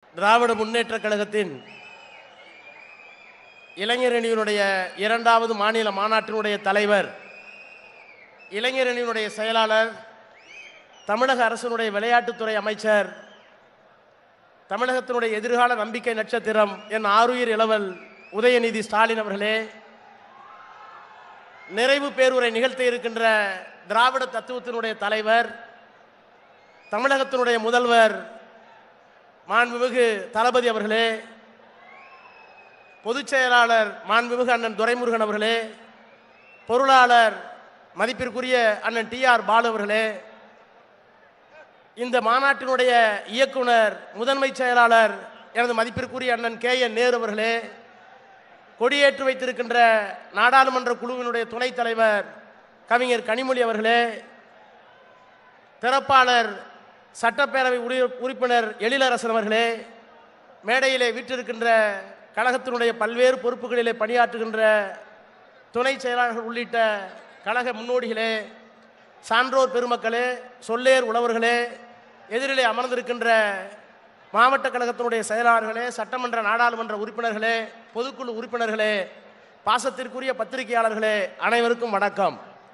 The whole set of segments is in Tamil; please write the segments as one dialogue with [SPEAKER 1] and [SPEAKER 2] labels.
[SPEAKER 1] திராவிட முன்னேற்றக் கழகத்தின் இளைஞரணியினுடைய இரண்டாவது மாநில மாநாட்டினுடைய தலைவர், இளைஞரணியினுடைய செயலாளர், தமிழக அரசினுடைய விளையாட்டுத்துறை அமைச்சர், தமிழகத்தினுடைய எதிர்கால நம்பிக்கை நட்சத்திரம் என் ஆருயிர் இளவல் உதயநிதி ஸ்டாலின் அவர்களே, நிறைவு பேருரை நிகழ்த்த இருக்கின்ற திராவிட தத்துவத்தினுடைய தலைவர், தமிழகத்தினுடைய முதல்வர் மாண்புமிகு தளபதி அவர்களே, பொதுச் செயலாளர் மாண்புமிகு அண்ணன் துரைமுருகன் அவர்களே, பொருளாளர் மதிப்பிற்குரிய அண்ணன் TR பாலு அவர்களே, இந்த மாநாட்டினுடைய இயக்குனர் முதன்மை செயலாளர் எனது மதிப்பிற்குரிய அண்ணன் KN நேரு அவர்களே, கொடியேற்று வைத்திருக்கின்ற நாடாளுமன்ற குழுவினுடைய துணைத் தலைவர் கவிஞர் கனிமொழி அவர்களே, திறப்பாளர் சட்டப்பேரவை உறுப்பினர் எழிலரசன் அவர்களே, மேடையிலே வீற்றிருக்கின்ற கழகத்தினுடைய பல்வேறு பொறுப்புகளிலே பணியாற்றுகின்ற துணை செயலாளர்கள் உள்ளிட்ட கழக முன்னோடிகளே, சான்றோர் பெருமக்களே, சொல்லேர் உழவர்களே, எதிரிலே அமர்ந்திருக்கின்ற மாவட்ட கழகத்தினுடைய செயலாளர்களே, சட்டமன்ற நாடாளுமன்ற உறுப்பினர்களே, பொதுக்குழு உறுப்பினர்களே, பாசத்திற்குரிய பத்திரிகையாளர்களே, அனைவருக்கும் வணக்கம்.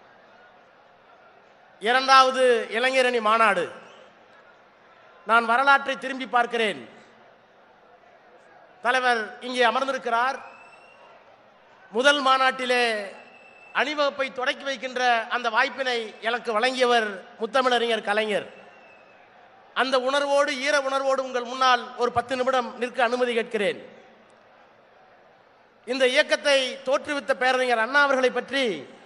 [SPEAKER 1] இரண்டாவது இளைஞரணி மாநாடு. நான் வரலாற்றை திரும்பி பார்க்கிறேன். தலைவர் இங்கே அமர்ந்திருக்கிறார். முதல் மாநாட்டிலே அணிவகுப்பை தொடக்கி வைக்கின்ற அந்த வாய்ப்பினை எனக்கு வழங்கியவர் முத்தமிழறிஞர் கலைஞர். அந்த உணர்வோடு, ஈர உணர்வோடு உங்கள் முன்னால் ஒரு 10 நிமிடம் நிற்க அனுமதி கேட்கிறேன். இந்த இயக்கத்தை தோற்றுவித்த பேரறிஞர் அண்ணா அவர்களை பற்றி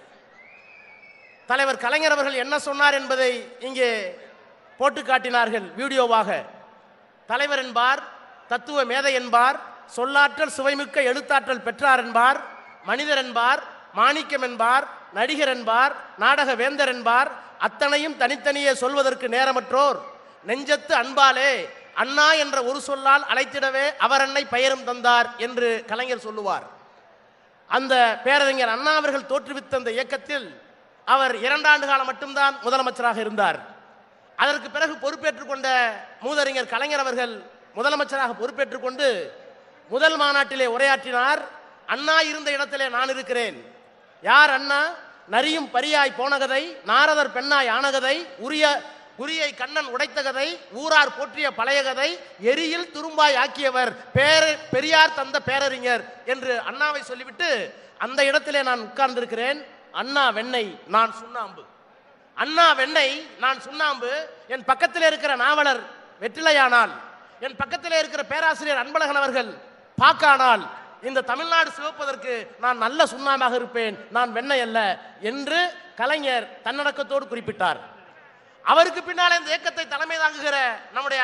[SPEAKER 1] தலைவர் கலைஞர் அவர்கள் என்ன சொன்னார் என்பதை இங்கே போட்டு காட்டினார்கள் வீடியோவாக. தலைவர் என்பார், தத்துவ மேதை என்பார், சொல்லாற்றல் சுவைமிக்க எழுத்தாற்றல் பெற்றார் என்பார், மனிதர் என்பார், மாணிக்கம் என்பார், நடிகர் என்பார், நாடக வேந்தர் என்பார், அத்தனையும் தனித்தனியே சொல்வதற்கு நேரமற்றோர் நெஞ்சத்து அன்பாலே அண்ணா என்ற ஒரு சொல்லால் அழைத்திடவே அவர் அன்னை பெயரும் தந்தார் என்று கலைஞர் சொல்லுவார். அந்த பேரறிஞர் அண்ணா அவர்கள் தோற்றுவித்த அந்த இயக்கத்தில் அவர் 2 ஆண்டு காலம் மட்டும்தான் முதலமைச்சராக இருந்தார். அதற்கு பிறகு பொறுப்பேற்றுக் கொண்ட மூதறிஞர் கலைஞர் அவர்கள் முதலமைச்சராக பொறுப்பேற்றுக் கொண்டு முதல் மாநாட்டிலே உரையாற்றினார். அண்ணா இருந்த இடத்திலே நான் இருக்கிறேன். யார் அண்ணா? நரியும் பரியாய் போன கதை, நாரதர் பெண்ணாய் ஆன கதை, உரியை கண்ணன் உடைத்த கதை, ஊரார் போற்றிய பழைய கதை, எரியில் துரும்பாய் ஆக்கியவர் பெரியார் தந்த பேரறிஞர் என்று அண்ணாவை சொல்லிவிட்டு அந்த இடத்திலே நான் உட்கார்ந்திருக்கிறேன். அண்ணா வெண்ணெய், நான் சுண்ணாம்பு. அண்ணா வெண்ணெய், நான் சுண்ணாம்பு. என் பக்கத்தில் இருக்கிற நாவலர் வெற்றிலையானால், என் பக்கத்தில் இருக்கிற பேராசிரியர் அன்பழகன் அவர்கள் பாக்கானால், இந்த தமிழ்நாடு சிவப்பதற்கு நான் நல்ல சுண்ணாம்பாக இருப்பேன், நான் வெண்ணெய் அல்ல என்று கலைஞர் தன்னடக்கத்தோடு குறிப்பிட்டார். அவருக்கு பின்னால் இந்த இயக்கத்தை தலைமை தாங்குகிற நம்முடைய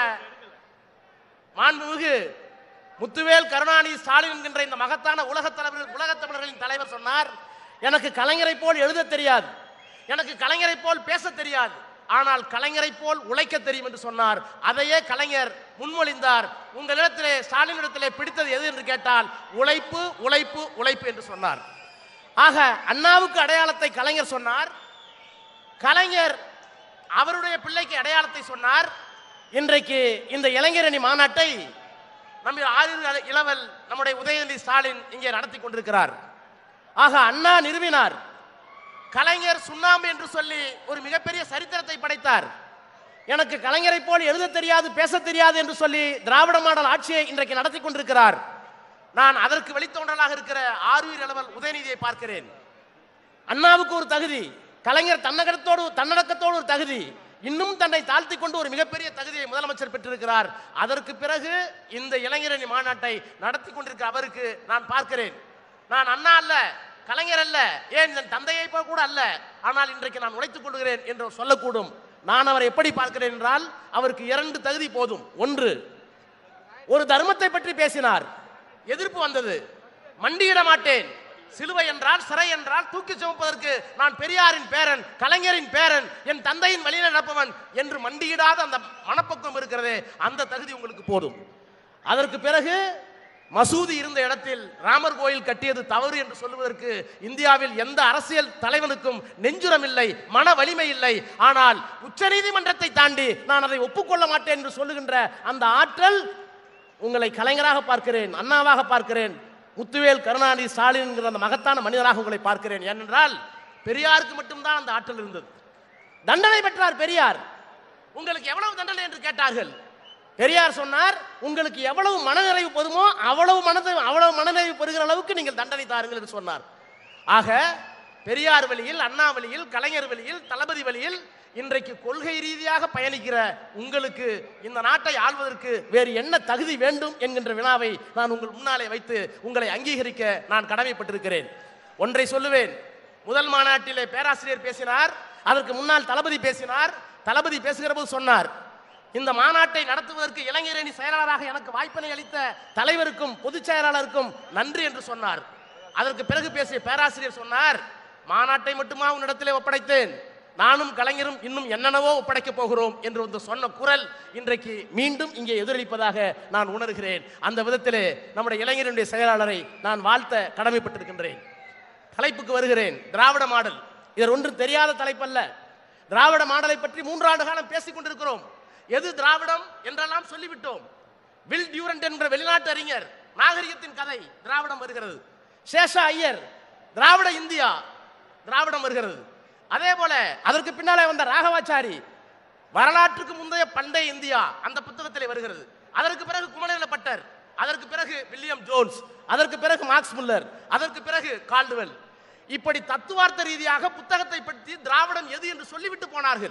[SPEAKER 1] மாண்புமிகு முத்துவேல் கருணாநிதி ஸ்டாலின் என்கின்ற இந்த மகத்தான உலகத் தமிழர்களின் தலைவர் சொன்னார், எனக்கு கலைஞரை போல் எழுத தெரியாது, எனக்கு கலைஞரை போல் பேச தெரியாது, ஆனால் கலைஞரை போல் உழைக்க தெரியும் என்று சொன்னார். அதையே கலைஞர் முன்மொழிந்தார். உங்களிடத்திலே ஸ்டாலினிடத்திலே பிடித்தது எது என்று கேட்டால் உழைப்பு உழைப்பு உழைப்பு என்று சொன்னார். ஆக அண்ணாவுக்கு அடையாளத்தை கலைஞர் சொன்னார். கலைஞர் அவருடைய பிள்ளைக்கு அடையாளத்தை சொன்னார். இன்றைக்கு இந்த இளைஞரணி மாநாட்டை நம்ம ஆயுள் இளவல் நம்முடைய உதயநிதி ஸ்டாலின் இங்கே நடத்தி கொண்டிருக்கிறார். ஆக அண்ணா நிறுவினார். கலைஞர் சுண்ணாம்பு என்று சொல்லி ஒரு மிகப்பெரிய சரித்திரத்தை படைத்தார். எனக்கு கலைஞரை போல் எழுத தெரியாது, பேச தெரியாது என்று சொல்லி திராவிட மாடல் ஆட்சியை இன்றைக்கு நடத்தி கொண்டிருக்கிறார். நான் அதற்கு வெளித்தோன்றலாக இருக்கிற ஆருயிர் இளவல் உதயநிதியை பார்க்கிறேன். அண்ணாவுக்கு ஒரு தகுதி, கலைஞர் தன்னடக்கத்தோடு ஒரு தகுதி, இன்னும் தன்னை தாழ்த்தி கொண்டு ஒரு மிகப்பெரிய தகுதியை முதலமைச்சர் பெற்றிருக்கிறார். அதற்கு பிறகு இந்த இளைஞரணி மாநாட்டை நடத்தி கொண்டிருக்கிற அவருக்கு நான் பார்க்கிறேன். நான் அண்ணா அல்ல, கலைஞர் அல்ல, ஏன் என் தந்தையை கூட அல்ல, ஆனால் இன்றைக்கு நான் உழைத்துக் கொள்கிறேன் என்று சொல்லக்கூடும். நான் அவரை எப்படி பார்க்கிறேன் என்றால் அவருக்கு 2 தகுதி போதும். ஒன்று, ஒரு தர்மத்தை பற்றி பேசினார், எதிர்ப்பு வந்தது, மண்டியிட மாட்டேன், சிலுவை என்றால் சிறை என்றால் தூக்கி சுமப்பதற்கு நான் பெரியாரின் பேரன், கலைஞரின் பேரன், என் தந்தையின் வழியில் நடப்பவன் என்று மண்டியிடாத அந்த மனப்பக்குவம் இருக்கிறது, அந்த தகுதி உங்களுக்கு போதும். அதற்கு பிறகு மசூதி இருந்த இடத்தில் ராமர் கோயில் கட்டியது தவறு என்று சொல்லுவதற்கு இந்தியாவில் எந்த அரசியல் தலைவனுக்கும் நெஞ்சுரம் இல்லை, மன வலிமை இல்லை. ஆனால் உச்ச நீதிமன்றத்தை தாண்டி நான் அதை ஒப்புக்கொள்ள மாட்டேன் என்று சொல்லுகின்ற அந்த ஆற்றல் உங்களை கலைஞராக பார்க்கிறேன், அண்ணாவாக பார்க்கிறேன், முத்துவேல் கருணாநிதி ஸ்டாலின் என்கிற அந்த மகத்தான மனிதராக உங்களை பார்க்கிறேன். ஏனென்றால் பெரியாருக்கு மட்டும்தான் அந்த ஆற்றல் இருந்தது. தண்டனை பெற்றார் பெரியார். உங்களுக்கு எவ்வளவு தண்டனை என்று கேட்டார்கள். பெரியார் சொன்னார், உங்களுக்கு எவ்வளவு மனநிறைவு பெறுமோ அவ்வளவு மனநிறைவு பெறுகிற அளவுக்கு நீங்கள் தண்டனை தாருங்கள் என்று சொன்னார். ஆக பெரியார் வழியில், அண்ணா வழியில், கலைஞர் வழியில், தளபதி வழியில் இன்றைக்கு கொள்கை ரீதியாக பயணிக்கிற உங்களுக்கு இந்த நாட்டை ஆள்வதற்கு வேறு என்ன தகுதி வேண்டும் என்கின்ற வினாவை நான் உங்கள் முன்னாலே வைத்து உங்களை அங்கீகரிக்க நான் கடமைப்பட்டிருக்கிறேன். ஒன்றை சொல்லுவேன். முதல் மாநாட்டிலே பேராசிரியர் பேசினார், அதற்கு முன்னால் தளபதி பேசினார். தளபதி பேசுகிற போது சொன்னார், இந்த மாநாட்டை நடத்துவதற்கு இளைஞரணி செயலாளராக எனக்கு வாய்ப்பினை அளித்த தலைவருக்கும் பொதுச் செயலாளருக்கும் நன்றி என்று சொன்னார். அதற்கு பிறகு பேசிய பேராசிரியர் சொன்னார், மாநாட்டை மட்டுமா உன்னிடத்திலே ஒப்படைத்தேன், நானும் கலைஞரும் இன்னும் என்னென்னவோ ஒப்படைக்கப் போகிறோம் என்று வந்து சொன்ன குரல் இன்றைக்கு மீண்டும் இங்கே எதிரொலிப்பதாக நான் உணர்கிறேன். அந்த விதத்திலே நம்முடைய இளைஞருடைய செயலாளரை நான் வாழ்த்த கடமைப்பட்டிருக்கின்றேன். தலைப்புக்கு வருகிறேன். திராவிட மாடல். இது ஒன்றும் தெரியாத தலைப்பல்ல. திராவிட மாடலை பற்றி 3 ஆண்டு காலம் பேசிக் கொண்டிருக்கிறோம். எது திராவிடம் என்றெல்லாம் சொல்லிவிட்டோம். வில் டியூரண்ட் என்ற வெளிநாட்டு அறிஞர், நாகரிகத்தின் கதை, திராவிடம் வருகிறது. சேஷா ஐயர், திராவிட இந்தியா, திராவிடம் வருகிறது. அதே போல அதற்கு பின்னாலே வந்த ராகவாச்சாரி, வரலாற்றுக்கு முந்தைய பண்டைய இந்தியா, அந்த புத்தகத்திலே வருகிறது. அதற்கு பிறகு குமரவேல் பட்டர், அதற்கு பிறகு வில்லியம் ஜோன்ஸ், அதற்கு பிறகு மார்க்ஸ் முல்லர், அதற்கு பிறகு கால்டுவெல். இப்படி தத்துவார்த்த ரீதியாக புத்தகத்தை பற்றி திராவிடம் எது என்று சொல்லிவிட்டு போனார்கள்.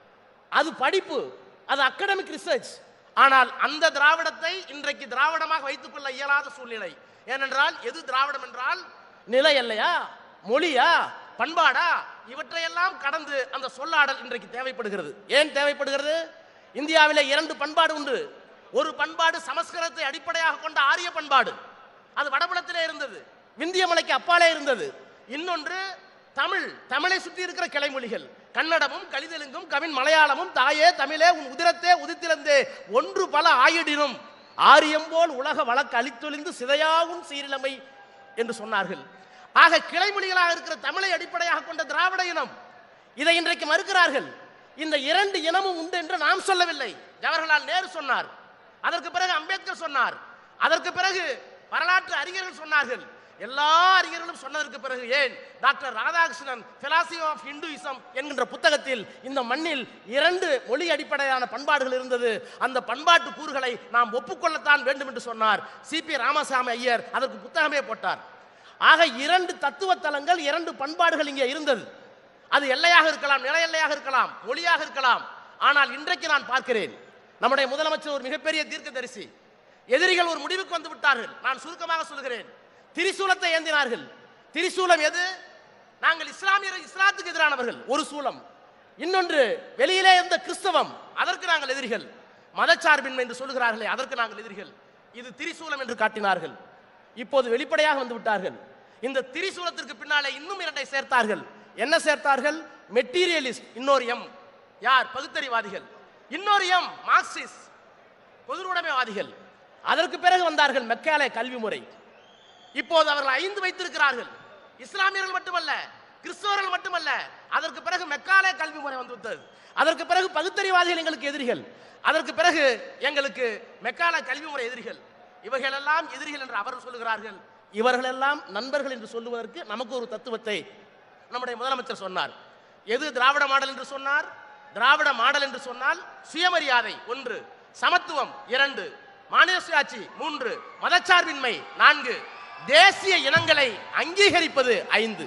[SPEAKER 1] அது படிப்பு, அது அகாடமிக் ரிசர்ச். ஆனால் அந்த திராவிடத்தை இன்றைக்கு திராவிடமாக வைத்துக் கொள்ள இயலாத சூழ்நிலை. ஏனென்றால் எது திராவிடம் என்றால் நிலை இல்லையா, மொழியா, பண்பாடா, இவற்றையெல்லாம் கடந்து அந்த சொல்லாடல் இன்றைக்கு தேவைப்படுகிறது. ஏன் தேவைப்படுகிறது? இந்தியாவிலே 2 பண்பாடு உண்டு. ஒரு பண்பாடு சமஸ்கிருதத்தை அடிப்படையாக கொண்ட ஆரிய பண்பாடு, அது வடபுலத்திலே இருந்தது, விந்திய மலைக்கு அப்பாலே இருந்தது. இன்னொன்று தமிழ், தமிழை சுற்றி இருக்கிற கிளைமொழிகள், கன்னடமும் கலிதெலுங்கும் கவின் மலையாளமும் தாயே தமிழே உன் உதிரத்தே உதித்திலந்தே ஒன்று பல ஆயிடினும் ஆரியம் போல் உலக வழக்கு அழித்தொழிந்து சிதையாகும் சீரிழமை என்று சொன்னார்கள். ஆக கிளைமொழிகளாக இருக்கிற தமிழை அடிப்படையாக கொண்ட திராவிட இனம், இதை இன்றைக்கு மறுக்கிறார்கள். இந்த 2 இனமும் உண்டு என்று நாம் சொல்லவில்லை. ஜவஹர்லால் நேரு சொன்னார், அதற்கு பிறகு அம்பேத்கர் சொன்னார், அதற்கு பிறகு வரலாற்று அறிஞர்கள் சொன்னார்கள். எல்லா அறிஞர்களும் சொன்னதற்கு பிறகு ஏன் doctor Radhakrishnan philosophy of Hinduism என்கின்ற புத்தகத்தில் இந்த மண்ணில் 2 மொழி அடிப்படையான பண்பாடுகள் இருந்தது, அந்த பண்பாட்டு கூறுகளை நாம் ஒப்புக்கொள்ளத்தான் வேண்டும் என்று சொன்னார். சிபி ராமசாமி ஐயர் அதற்கு புத்தகமே போட்டார். ஆக 2 தத்துவ தலங்கள், 2 பண்பாடுகள் இங்கே இருந்தது. அது எல்லையாக இருக்கலாம், நில எல்லையாக இருக்கலாம், மொழியாக இருக்கலாம். ஆனால் இன்றைக்கு நான் பார்க்கிறேன், நம்முடைய முதலமைச்சர் ஒரு மிகப்பெரிய தீர்க்கதரிசி. எதிரிகள் ஒரு முடிவுக்கு வந்து விட்டார்கள். நான் சுருக்கமாக சொல்கிறேன். திரிசூலத்தை ஏந்தினார்கள். திரிசூலம் எது? நாங்கள் இஸ்லாத்துக்கு எதிரானவர்கள் ஒரு சூலம், இன்னொன்று வெளியிலே இருந்த கிறிஸ்தவம், அதற்கு நாங்கள் எதிரிகள். மதச்சார்பின்மை என்று சொல்கிறார்களே, அதற்கு நாங்கள் எதிரிகள். இது திரிசூலம் என்று காட்டினார்கள். இப்போது வெளிப்படையாக வந்து விட்டார்கள். இந்த திரிசூலத்திற்கு பின்னாலே இன்னும் 2 சேர்த்தார்கள். என்ன சேர்த்தார்கள்? மெட்டீரியலிஸ்ட், இன்னொரு எம். யார்? பகுத்தறிவாதிகள். இன்னொரு எம் மார்க்சிஸ்ட், பொதுவுடைமைவாதிகள். அதற்கு பிறகு வந்தார்கள் மெக்காலே கல்வி முறை. இப்போது அவர்கள் 5 வைத்திருக்கிறார்கள். இஸ்லாமியர்கள் மட்டுமல்ல, கிறிஸ்தவர்கள் மட்டுமல்ல, அதற்கு பிறகு மெக்காலே கல்வி முறை வந்துவிட்டது. அதற்கு பிறகு பகுத்தறிவாதிகள் எங்களுக்கு எதிரிகள், அதற்கு பிறகு எங்களுக்கு மெக்காலே கல்வி முறை எதிரிகள். இவர்களெல்லாம் எதிரிகள் என்று அவர் சொல்லுகிறார்கள். இவர்களெல்லாம் நண்பர்கள் என்று சொல்லுவதற்கு நமக்கு ஒரு தத்துவத்தை நம்முடைய முதலமைச்சர் சொன்னார். எது திராவிட மாடல் என்று சொன்னார்? திராவிட மாடல் என்று சொன்னால் சுயமரியாதை 1, சமத்துவம் 2, மாநில சுயாட்சி 3, மதச்சார்பின்மை 4, தேசிய இனங்களை அங்கீகரிப்பது 5.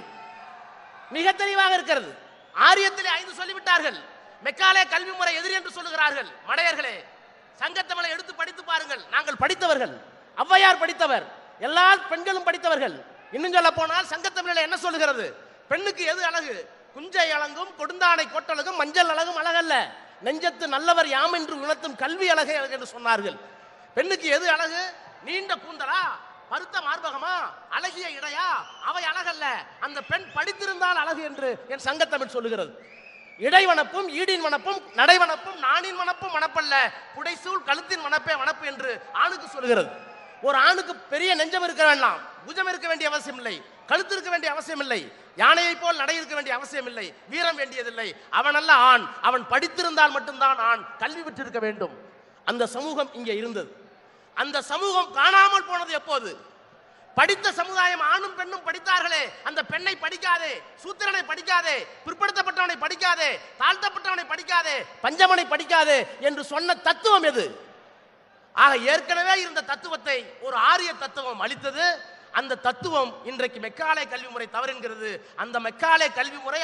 [SPEAKER 1] மிக தெளிவாக இருக்கிறது. ஆரியத்திலே 5 சொல்லிவிட்டார்கள். மெக்காலே கல்வி முறை எதிரி என்று சொல்லுகிறார்கள். மடையர்களே, சங்கத்தமிழை எடுத்து படித்து பாருங்கள். நாங்கள் படித்தவர்கள், ஔவையார் படித்தவர், எல்லா பெண்களும் படித்தவர்கள். இன்னும் சொல்ல போனால் சங்கத்தமிழில் என்ன சொல்லுகிறது? பெண்ணுக்கு எது அழகு? குஞ்சை அழகும், கொடுந்தானை கொட்டழகும், மஞ்சள் அழகும் அழகல்ல, நெஞ்சத்து நல்லவர் யாம் என்று உணர்த்தும் கல்வி அழகை என்று சொன்னார்கள். பெண்ணுக்கு எது அழகு? நீண்ட கூந்தலா, பருத்த மார்பகமா, அழகிய இடையா? அவை அழகல்ல, அந்த பெண் படித்திருந்தால் அழகு என்று என் சங்கத்தமிழ் சொல்லுகிறது. இடைவனப்பும் ஈடின் வனப்பும் நடைவனப்பும் நானின் வனப்பும் வனப்பல்ல, புடைசூழ் கழுத்தின் வனப்பே வனப்பு என்று ஆணுக்கு சொல்லுகிறது. ஒரு ஆணுக்கு பெரிய நெஞ்சம் இருக்க வேண்டாம், புஜம் இருக்க வேண்டிய அவசியம் இல்லை, கழுத்து இருக்க வேண்டிய அவசியம் இல்லை, யானையை போல் நடை இருக்க வேண்டிய அவசியம் இல்லை, வீரம் வேண்டியதில்லை. அவன் அல்ல ஆண், அவன் படித்திருந்தால் மட்டும்தான் ஆண், கல்வி பெற்றிருக்க வேண்டும். அந்த சமூகம் இங்கே இருந்தது. அந்த சமூகம் காணாமல் போனது எப்போது? படித்த சமுதாயம் ஆணும் பெண்ணும் படித்தார்களே, அந்த பெண்ணை படிக்காதே, சூத்திரனை படிக்காதே, பிற்படுத்தப்பட்டவனை படிக்காதே, தாழ்த்தப்பட்டவனை படிக்காதே, பஞ்சமனை படிக்காதே என்று சொன்ன தத்துவம் எது? ஆக ஏற்கனவே இருந்த தத்துவத்தை ஒரு ஆரிய தத்துவம் அளித்தது. அந்த தத்துவம் இன்றைக்கு மெக்காலே கல்வி முறை தவறுகிறது. அந்த மெக்காலே கல்வி முறை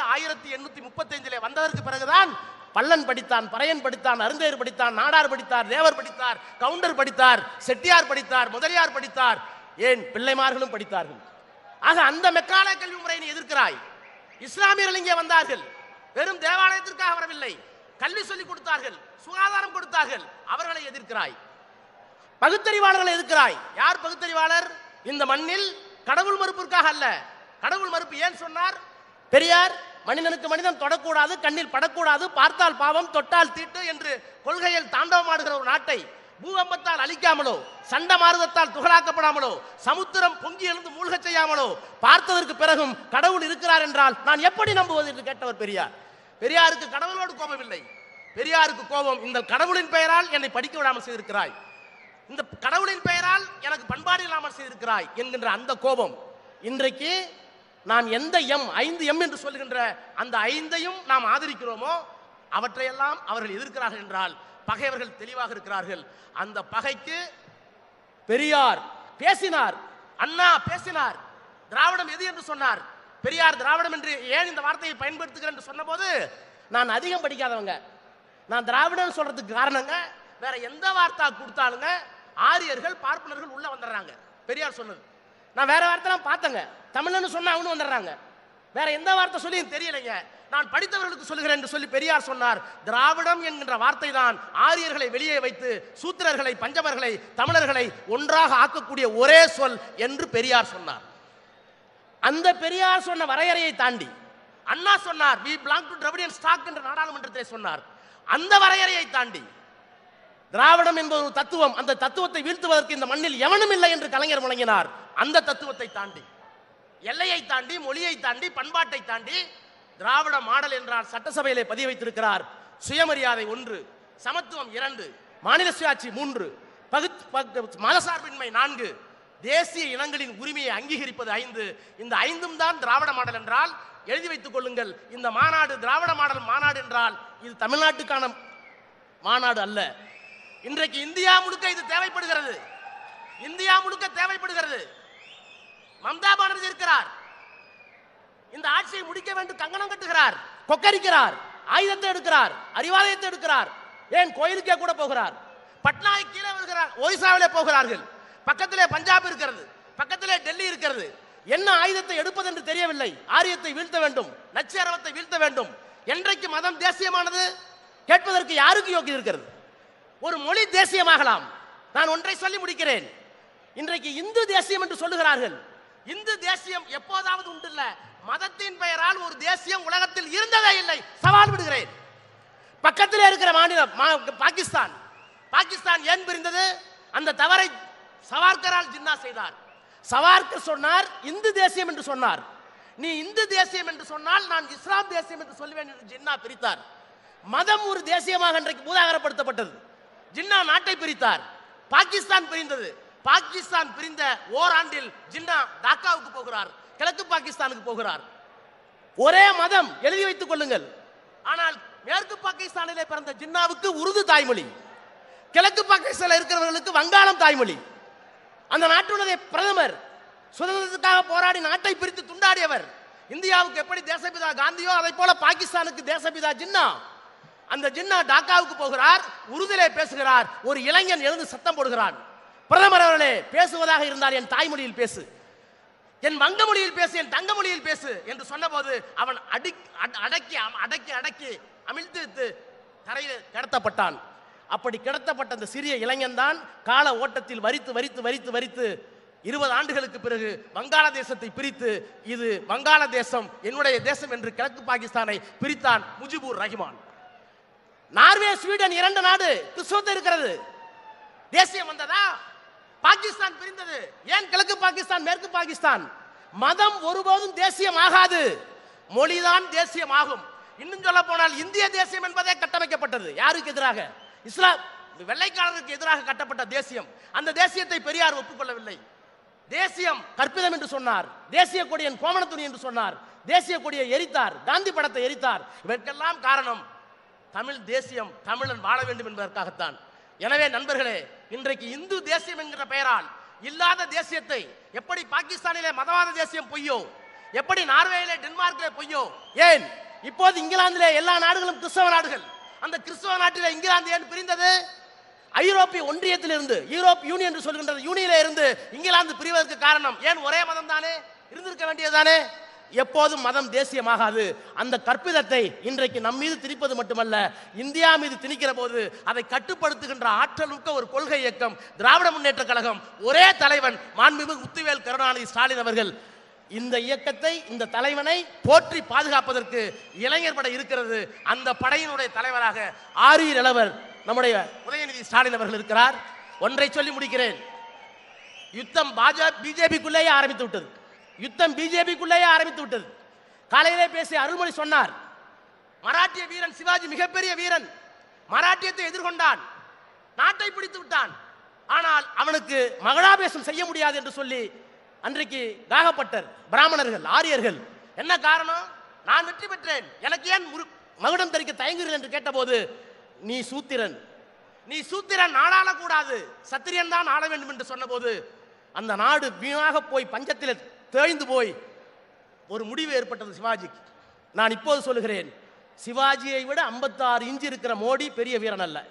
[SPEAKER 1] 1835 வந்ததற்கு பிறகுதான் பல்லன் படித்தான், பறையன் படித்தான், அருந்தையர் படித்தான், நாடார் படித்தார், தேவர் படித்தார், கவுண்டர் படித்தார், செட்டியார் படித்தார், முதலியார் படித்தார், ஏன் பிள்ளைமார்களும் படித்தார்கள். ஆக அந்த மெக்காலே கல்வி முறையை நீ எதிர்க்கிறாய். இஸ்லாமியர்கள் இங்கே வந்தார்கள், வெறும் தேவாலயத்திற்காக வரவில்லை, கல்வி சொல்லிக் கொடுத்தார்கள், சுகாதாரம் கொடுத்தார்கள், அவர்களை எதிர்க்கிறாய். பகுத்தறிவாளர்களை எதிர்க்கிறாய். யார் பகுத்தறிவாளர்? இந்த மண்ணில் கடவுள் மறுப்பிற்காக அல்ல. கடவுள் மறுப்பு ஏன் சொன்னார்? பெரியார் மனிதனுக்கு மனிதன் தொடக்கூடாது, கண்ணில் படக்கூடாது, பார்த்தால் பாவம், தொட்டால் தீட்டு என்று கொள்கையில் தாண்டவமாடுகிற ஒரு நாட்டை பூகம்பத்தால் அழிக்காமலோ, சண்ட மாறுதத்தால் துகளாக்கப்படாமலோ, சமுத்திரம் பொங்கி எழுந்து மூழ்க செய்யாமலோ, பார்த்ததற்கு பிறகும் கடவுள் இருக்கிறார் என்றால் நான் எப்படி நம்புவது என்று கேட்டவர் பெரியார். பெரியாருக்கு கடவுளோடு கோபம் இல்லை. பெரியாருக்கு கோபம், இந்த கடவுளின் பெயரால் என்னை படிக்க விடாமல் செய்திருக்கிறாய், இந்த கடவுளின் பெயரால் எனக்கு பண்பாடு இல்லாமல் செய்திருக்கிறாய் என்கின்ற அந்த கோபம். இன்றைக்கு நாம் எந்த எம் 5 எம் என்று சொல்கின்ற அந்த 5ஐயும் நாம் ஆதரிக்கிறோமோ அவற்றையெல்லாம் அவர்கள் எதிர்க்கிறார்கள் என்றால் பகைவர்கள் தெளிவாக இருக்கிறார்கள். அந்த பகைக்கு பெரியார் பேசினார், அண்ணா பேசினார். திராவிடம் எது என்று சொன்னார். பெரியார் திராவிடம் என்று ஏன் இந்த வார்த்தையை பயன்படுத்துகிறேன் என்று சொன்ன போது, நான் அதிகம் படிக்காதவங்க, நான் திராவிடம் சொல்றதுக்கு காரணங்க வேற எந்த வார்த்தை கொடுத்தாலுங்க ஆரியர்கள் பார்ப்பனர்கள் உள்ள வந்துடுறாங்க. பெரியார் சொன்னது. நான் வேற வார்த்தைலாம் பார்த்தங்க, தமிழ்னு சொன்னா அவனு வந்துடுறாங்க. வேற எந்த வார்த்தை சொல்லி தெரியலைங்க, நான் படித்தவர்களுக்கு சொல்லுகிறேன் என்று சொல்லி பெரியார் சொன்னார். திராவிடம் என்கின்ற வார்த்தை தான் ஆரியர்களை வெளியே வைத்து சூத்திரர்களை, பஞ்சமர்களை, தமிழர்களை ஒன்றாக ஆக்கக்கூடிய ஒரே சொல் என்று பெரியார் சொன்னார். அந்த பெரியார் சொன்ன வரையறையை தாண்டி அண்ணா சொன்னார், we belong to Dravidian stock என்று நாடாளுமன்றத்தில் சொன்னார். அந்த வரையறையை தாண்டி திராவிடம் என்பது ஒரு தத்துவம், அந்த தத்துவத்தை வீழ்த்துவதற்கு இந்த மண்ணில் எவனும் இல்லை என்று கலைஞர் முழங்கினார். அந்த தத்துவத்தை தாண்டி, எல்லையை தாண்டி, மொழியை தாண்டி, பண்பாட்டை தாண்டி திராவிட மாடல் என்றால் சட்டசபையிலே பதிய வைத்திருக்கிறார். சுயமரியாதை 1, சமத்துவம் 2, மாநில சுயாட்சி 3, மதசார்பின்மை 4, தேசிய இனங்களின் உரிமையை அங்கீகரிப்பது 5. இந்த 5ம் தான் திராவிட மாடல் என்றால் எழுதி வைத்துக் கொள்ளுங்கள். இந்த மாநாடு திராவிட மாடல் மாநாடு என்றால் இது தமிழ்நாட்டுக்கான மாநாடு அல்ல. இன்றைக்கு இந்தியா முழுக்க இது தேவைப்படுகிறது. இந்தியா முழுக்க தேவைப்படுகிறது. மம்தா பானர்ஜி இருக்கிறார், இந்த ஆட்சியை முடிக்க வேண்டும் கங்கணம் கட்டுகிறார், கொக்கரிக்கிறார், ஆயுதத்தை எடுக்கிறார், அறிவாலயத்தை எடுக்கிறார், ஏன் கோயிலுக்கே கூட போகிறார். பட்னாயக் கீழே வருகிறார், ஒரிசாவிலே போகிறார்கள், பக்கத்திலே பஞ்சாப் இருக்கிறது, பக்கத்திலே டெல்லி இருக்கிறது. என்ன ஆயுதத்தை எடுப்பது என்று தெரியவில்லை. ஆரியத்தை வீழ்த்த வேண்டும், நச்சரவத்தை வீழ்த்த வேண்டும். என்றைக்கு மதம் தேசியமானது கேட்பதற்கு யாருக்கு யோக்கியம் இருக்கிறது? ஒரு மொழி தேசியமாகலாம். நான் ஒன்றை சொல்லி முடிக்கிறேன். இன்றைக்கு இந்து தேசியம் என்று சொல்லுகிறார்கள். இந்து தேசியம் எப்போதாவது உண்டுல்ல, மதத்தின் பெயரால் ஒரு தேசியம் உலகத்தில் இருந்ததே இல்லை. சவால் விடுகிறேன். பக்கத்தில் இருக்கிற மாநிலம் பாகிஸ்தான். பாகிஸ்தான் ஏன் பிரிந்தது? அந்த தவறை சவார்கரால் ஜின்னா செய்தார். சவார்கர் சொன்னார் இந்து தேசியம் என்று சொன்னார். நீ இந்து தேசியம் என்று சொன்னால் நான் இஸ்லாம் தேசியம் என்று சொல்லுவேன் என்று ஜின்னா பிரித்தார். மதம் ஒரு தேசியமாக இன்றைக்கு பூதாகரப்படுத்தப்பட்டது. ஜின்னா நாட்டை பிரித்தார். பாகிஸ்தான் பிரிந்தது. பாகிஸ்தான் பிரிந்த ஓராண்டில் ஜின்னா டாக்காவுக்கு போகிறார், கிழக்கு பாகிஸ்தானுக்கு போகிறார். ஒரே மதம், எழுதி வைத்துக் கொள்ளுங்கள். ஆனால் மேற்கு பாகிஸ்தானிலே பிறந்த ஜின்னாவுக்கு உருது தாய்மொழி, கிழக்கு பாகிஸ்தானில் இருக்கிறவர்களுக்கு வங்காளம் தாய்மொழி. அந்த நாட்டுடைய பிரதமர் சுதந்திரத்துக்காக போராடி நாட்டை பிரித்து துண்டாடியவர். இந்தியாவுக்கு எப்படி தேசபிதா காந்தியோ அதை போல பாகிஸ்தானுக்கு தேசபிதா ஜின்னா. அந்த ஜின்னா டாக்காவுக்கு போகிறார், உருதிலே பேசுகிறார். ஒரு இளைஞன் எழுந்து சத்தம் போடுகிறான், பிரதமர் அவர்களே, பேசுவதாக இருந்தால் என் தாய்மொழியில் பேசு, என் வங்க மொழியில் பேசு, என் தங்க மொழியில் பேசு என்று சொன்னபோது அவன் அடக்கி அடக்கி அடக்கி அமிழ்த்து தரையில் கிடத்தப்பட்டான். அப்படி கிடத்தப்பட்ட அந்த சிறிய இளைஞன் தான் கால ஓட்டத்தில் வரித்து வரித்து வரித்து வரித்து 20 ஆண்டுகளுக்கு பிறகு வங்காளதேசத்தை பிரித்து இது வங்காளதேசம் என்னுடைய தேசம் என்று கிழக்கு பாகிஸ்தானை பிரித்தான் முஜிபுர் ரஹ்மான். நார்வே, ஸ்வீடன் 2 நாடு கிறிஸ்தவத்தை இருக்கிறது. தேசியம் வந்ததா? பாகிஸ்தான் பிரிந்தது. ஏன் கிழக்கு பாகிஸ்தான், மேற்கு பாகிஸ்தான்? மதம் ஒருபோதும் தேசியம் ஆகாது, மொழிதான் தேசியம் ஆகும். இன்னும் சொல்ல போனால் இந்திய தேசியம் என்பதே கட்டமைக்கப்பட்டது யாருக்கு எதிராக? இஸ்லாம் வெள்ளைக்காரருக்கு எதிராக கட்டப்பட்ட தேசியம். அந்த தேசியத்தை பெரியார் ஒப்புக்கொள்ளவில்லை. தேசியம் கற்பிதம் என்று சொன்னார், தேசிய கொடியன் கோமணத்துணி என்று சொன்னார், தேசிய கொடியை எரித்தார், காந்தி படத்தை எரித்தார். இதற்கெல்லாம் காரணம் தமிழ் தேசியம், தமிழன் வாழ வேண்டும் என்பதற்காகத்தான். எனவே நண்பர்களே, இன்றைக்கு இந்து தேசியம் என்கிற பெயரால் இல்லாத தேசியத்தை, எப்படி பாகிஸ்தானிலே மதவாத தேசியம் பொய்யோ, எப்படி நார்வேயிலே டென்மார்க்கிலே பொய்யோ, ஏன் இப்போது இங்கிலாந்திலே எல்லா நாடுகளும் கிறிஸ்தவ நாடுகள், அந்த கிறிஸ்தவ நாட்டிலே இங்கிலாந்து ஏன் பிரிந்தது? ஐரோப்பிய ஒன்றியத்திலிருந்து, யூரோப் யூனியன் என்று சொல்கின்ற யூனியனிலே இருந்து இங்கிலாந்து பிரிவதற்கு காரணம் ஏன்? ஒரே மதம் தானே இருந்திருக்க வேண்டியதானே. எப்போதும் மதம் தேசியமாகாது. அந்த கற்பிதத்தை இன்றைக்கு நம் மீது திணிப்பது மட்டுமல்ல, இந்தியா மீது திணிக்கிற போது அதை கட்டுப்படுத்துகின்ற ஆற்றல் மிக்க ஒரு கொள்கை இயக்கம் திராவிட முன்னேற்ற கழகம், ஒரே தலைவன் மாண்புமிகு முத்துவேல் கருணாநிதி ஸ்டாலின் அவர்கள். இந்த இயக்கத்தை, இந்த தலைவனை போற்றி பாதுகாப்பதற்கு இளைஞர் படை இருக்கிறது. அந்த படையினுடைய தலைவராக ஆரியர் இளவர் நம்முடைய உதயநிதி ஸ்டாலின் அவர்கள் இருக்கிறார். ஒன்றை சொல்லி முடிக்கிறேன். யுத்தம் பிஜேபிக்குள்ளேயே ஆரம்பித்து விட்டது. யுத்தம் பிஜேபிக்குள்ளேயே ஆரம்பித்து விட்டது. காலையிலே பேசிய அருள்மொழி சொன்னார், மராட்டிய வீரன் சிவாஜி மிகப்பெரிய வீரன், மராட்டியத்தை எதிர்கொண்டான், நாட்டை பிடித்து விட்டான். ஆனால் அவனுக்கு மகளாபேசம் செய்ய முடியாது என்று சொல்லி அன்றைக்கு தாகப்பட்டர், பிராமணர்கள், ஆரியர்கள் என்ன காரணம்? நான் வெற்றி பெற்றேன், எனக்கு ஏன் மகுடம் தரிக்க தயங்குகிறேன் என்று கேட்டபோது, நீ சூத்திரன், நீ சூத்திரன், நாடாளக்கூடாது, சத்திரியன் தான் ஆள வேண்டும் என்று சொன்னபோது அந்த நாடு வீணாக போய் பஞ்சத்தில் தேய்ந்து போய் ஒரு முடிவு ஏற்பட்டது சிவாஜிக்கு. நான் இப்போது சொல்லுகிறேன், சிவாஜியை விட 56 இன்ச்சு இருக்கிற மோடி பெரிய வீரன் அல்ல,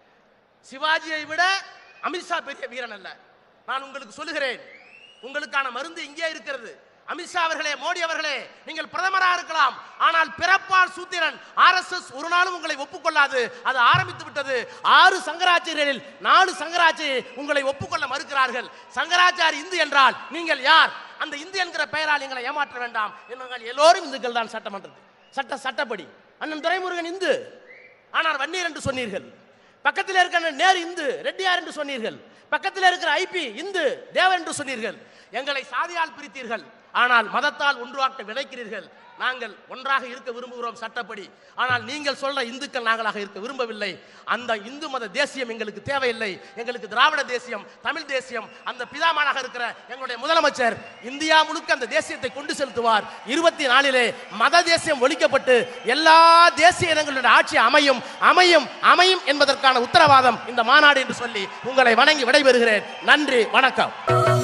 [SPEAKER 1] சிவாஜியை விட அமித்ஷா பெரிய வீரன் அல்ல. நான் உங்களுக்கு சொல்லுகிறேன், உங்களுக்கான மருந்து இங்கே இருக்கிறது. அமித்ஷா அவர்களே, மோடி அவர்களே, நீங்கள் பிரதமராக இருக்கலாம், ஆனால் பிறப்பால் சூத்திரன். ஆர்எஸ்எஸ் ஒரு நாளும் உங்களை ஒப்புக்கொள்ளாது. அது ஆரம்பித்து விட்டது. 6 சங்கராச்சாரியரில் 4 சங்கராச்சாரி உங்களை ஒப்புக்கொள்ள மறுக்கிறார்கள். சங்கராச்சாரி இந்து என்றால் நீங்கள் யார்? அந்த இந்து என்கிற பெயரால் எங்களை ஏமாற்ற வேண்டாம். நாங்கள் எல்லோரும் இந்துக்கள் தான். சட்டமன்றத்தில் சட்டப்படி அண்ணன் துரைமுருகன் இந்து, ஆனால் வன்னியர் என்று சொன்னீர்கள். பக்கத்தில் இருக்கிற நேரு இந்து, ரெட்டியார் என்று சொன்னீர்கள். பக்கத்தில் இருக்கிற ஐபி இந்து, தேவர் என்று சொன்னீர்கள். எங்களை சாதியால் பிரித்தீர்கள், ஆனால் மதத்தால் ஒன்றாக்க விதைக்கிறீர்கள். நாங்கள் ஒன்றாக இருக்க விரும்புகிறோம் சட்டப்படி. ஆனால் நீங்கள் சொல்ற இந்துக்கள் நாங்களாக இருக்க விரும்பவில்லை. அந்த இந்து மத தேசியம் எங்களுக்கு தேவையில்லை. எங்களுக்கு திராவிட தேசியம், தமிழ் தேசியம். அந்த பிதாமகனாக இருக்கிற எங்களுடைய முதலமைச்சர் இந்தியா முழுக்க அந்த தேசியத்தை கொண்டு செலுத்துவார். 24 மத தேசியம் ஒழிக்கப்பட்டு எல்லா தேசிய இனங்களுடைய ஆட்சி அமையும் அமையும் அமையும் என்பதற்கான உத்தரவாதம் இந்த மாநாடு என்று சொல்லி உங்களை வணங்கி விடைபெறுகிறேன். நன்றி, வணக்கம்.